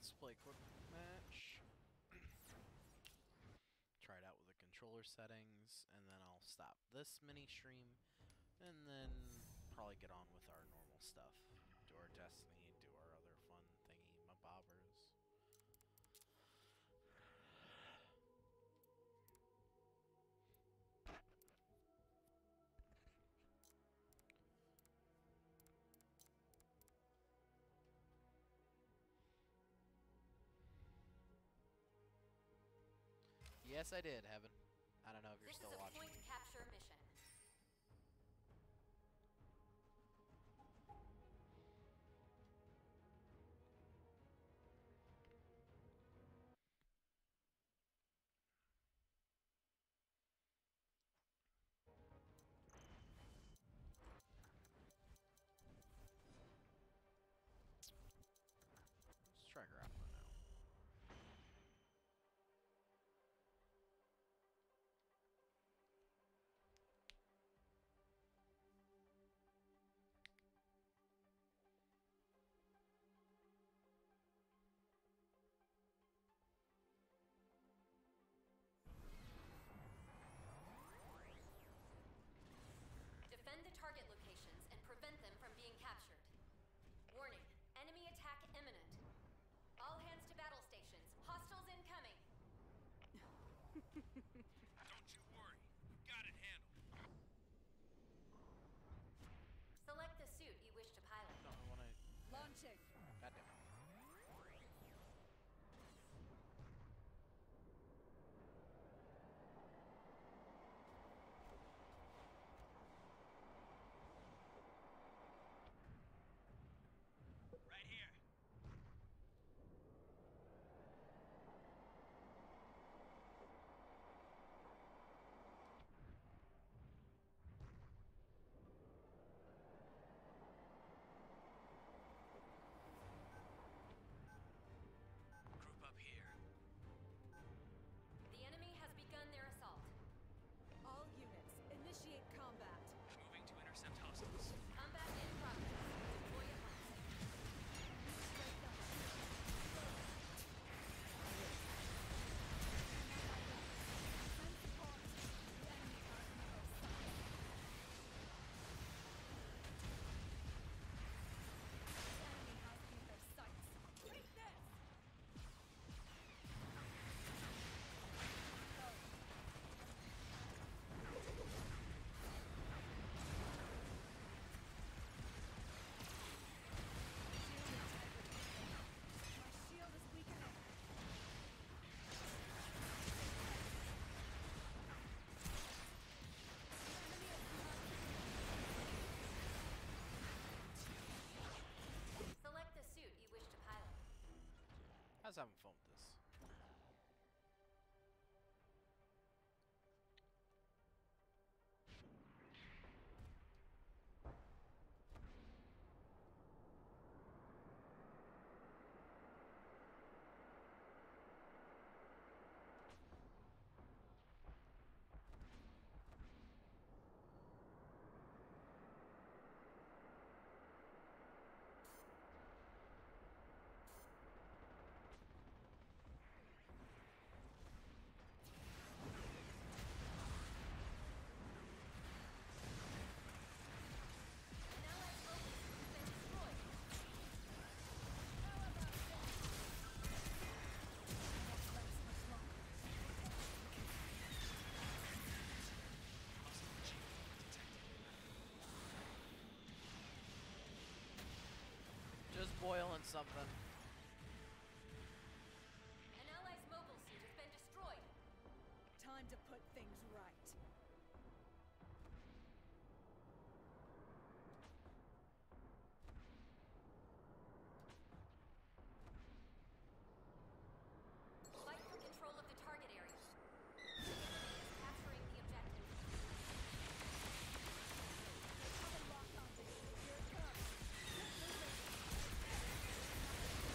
Let's play quick match. Try it out with the controller settings, and then I'll stop this mini stream, and then probably get on with our normal stuff. Do our Destiny, do our other fun thingy, my bobbers. Yes, I did, Heaven. I don't know if you're still watching. This is a point capture mission. Let's try grappler now. Defend the target locations and prevent them from being captured. Warning, enemy attack imminent. All hands to battle stations. Hostiles incoming. Don't you worry. Got it handled. Select the suit you wish to pilot. No, I wanna... Launching. Goddamn. Right here. Group up here. The enemy has begun their assault. All units, initiate combat. Moving to intercept hostiles. Combat in progress. Deploy at once. Send support. The enemy has me of sight. The enemy has me of sights. Take this! My shield is weakening. Select the suit you wish to pilot. I was having fun with this. An allied mobile suit has been destroyed. How about this? Won't last much longer. Hostile achievement detected. Just boiling something. An allied's mobile suit has been destroyed. Time to put things right. Fight for control of the target area. The enemy is capturing the objective. Have a lock on this. Here it comes. Keep moving.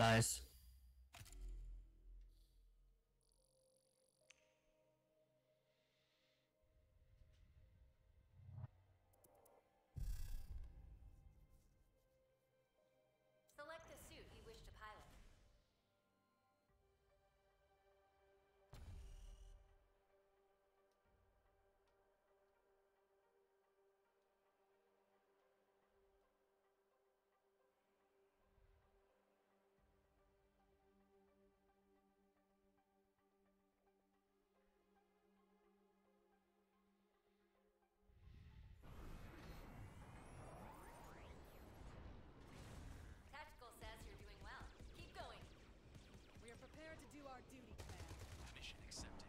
Nice. Select the suit you wish to pilot. Tactical says you're doing well. Keep going. We are prepared to do our duty, Command. Mission accepted.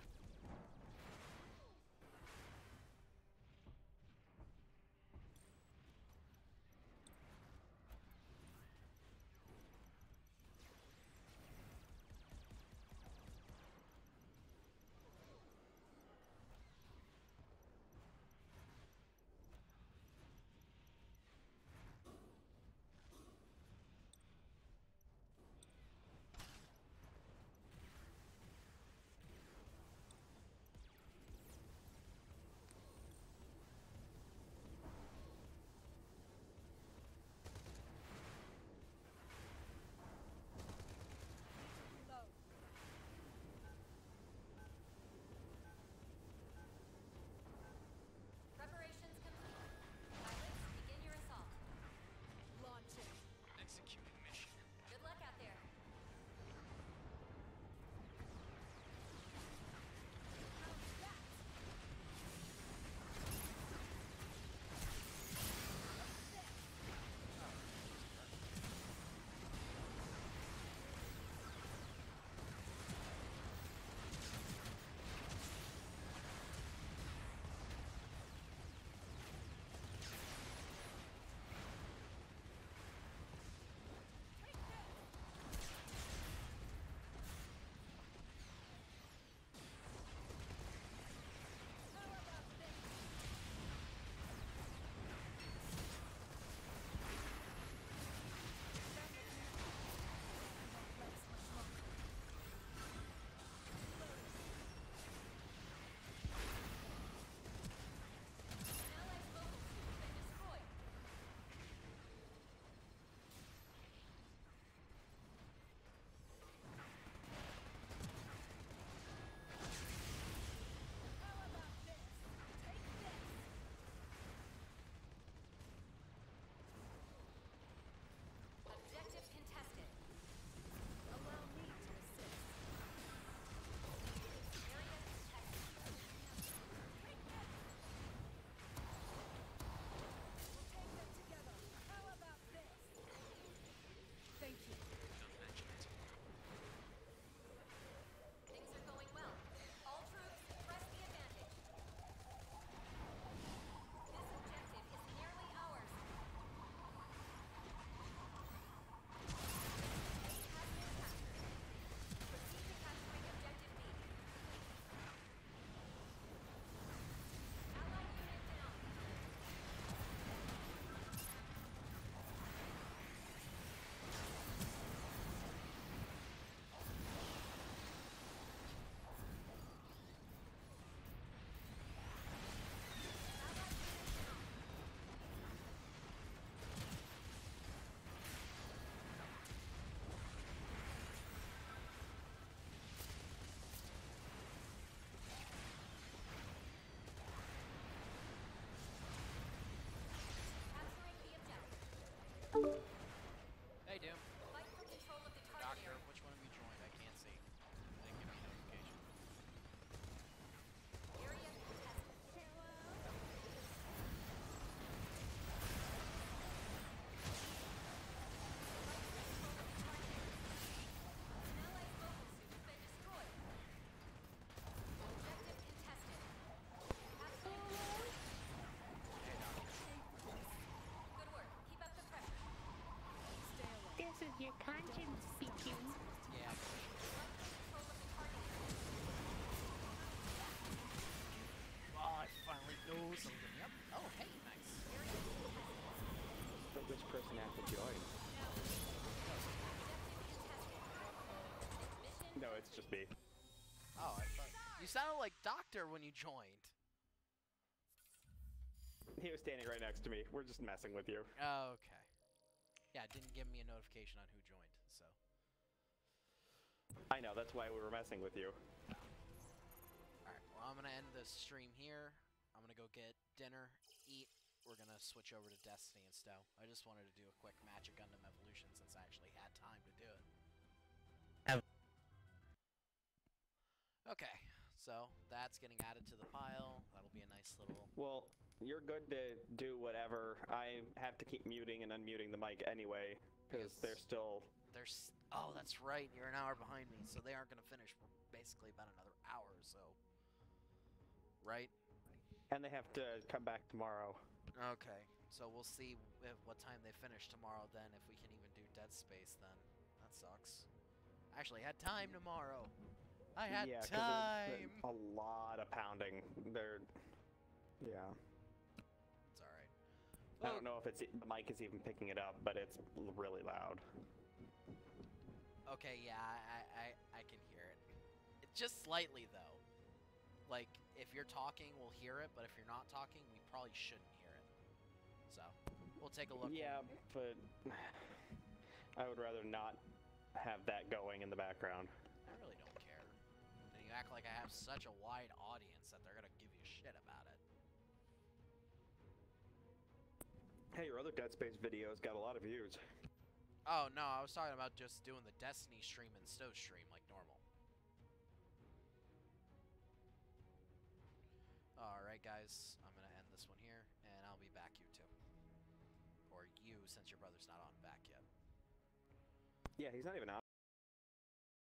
Reload. Preparations complete. Pilots, begin your assault. Launching. Executing mission. Good luck out there. How's that? How about this? Legs much longer. An allied mobile suit has been destroyed. How about this? Take this. Objective contested. Allow me to assist. Area contested. Take this. We'll take them together. How about this? Thank you. Don't mention it. Things are going well. All troops, press the advantage. This objective is nearly ours. A has been captured. Proceed to capturing objective B. Allied unit down. Allied unit down. Capturing the objective. Hey, Doom. Fight for control of the target Doctor, area. which one of you joined? I can't see. They didn't give me notification. Area contested. An allied mobile suit has been destroyed. Objective contested. Capturing the objective. Hey, Doctor. Good work. Keep up the pressure. Stay alert. This is your conscience speaking. Yeah. Fight for control of the target area. Oh, I finally know something. Yep. Oh, hey, nice. Area contested. But which person has to join? Objective it's just me. Oh, I thought you sounded like Doctor when you joined. He was standing right next to me. We're just messing with you. Oh, okay. Yeah, it didn't give me a notification on who joined, so. I know, that's why we were messing with you. Alright, well, I'm gonna end the stream here. I'm gonna go get dinner, eat. We're gonna switch over to Destiny and Stow. I just wanted to do a quick Magic Gundam evolution since I actually had time to do it. Okay, so that's getting added to the pile. That'll be a nice little... Well, you're good to do whatever. I have to keep muting and unmuting the mic anyway, because they're still... Oh, that's right. You're an hour behind me, so they aren't going to finish for basically about another hour or so. Right? And they have to come back tomorrow. Okay, so we'll see what time they finish tomorrow then, if we can even do Dead Space then. That sucks. I actually had time tomorrow. I had time! There's a lot of pounding. Yeah. It's alright. I don't know if the mic is even picking it up, but it's really loud. Okay, yeah, I can hear it. Just slightly, though. Like, if you're talking, we'll hear it, but if you're not talking, we probably shouldn't hear it. So, we'll take a look. Yeah, but I would rather not have that going in the background. I really don't care. And you act like I have such a wide audience that they're gonna give you shit about it. Hey, your other Dead Space videos got a lot of views. Oh, no, I was talking about just doing the Destiny stream and Stow stream like normal. Alright, guys, I'm gonna end this one here, and I'll be back, you two. Or you, since your brother's not on back yet. Yeah, he's not even on.